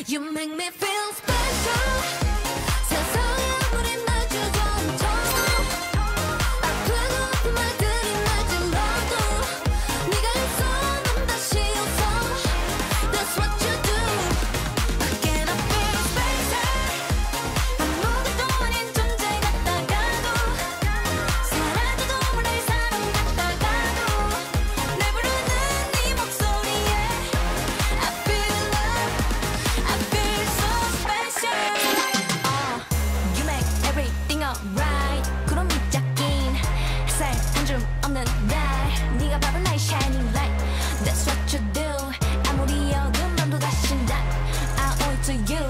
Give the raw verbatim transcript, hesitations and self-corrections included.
You make me feel special. 세상에 아무리 날 주저앉아 아프고 아픈 말들이 날 찔러도 네가 있어 난 다시 웃어. That's what you do. Again I feel special. 아무것도 아닌 존재 같다가도 사라져도 모를 사람 같다가도 날 부르는 네 목소리에 I feel love. I feel so special. Uh, you make everything alright. 구름이 짝인 햇살 한 줌 없는 날 네가 바로 나의 shining light. That's what you do. 아무리 어두운 밤도 다시 난 I owe it to you.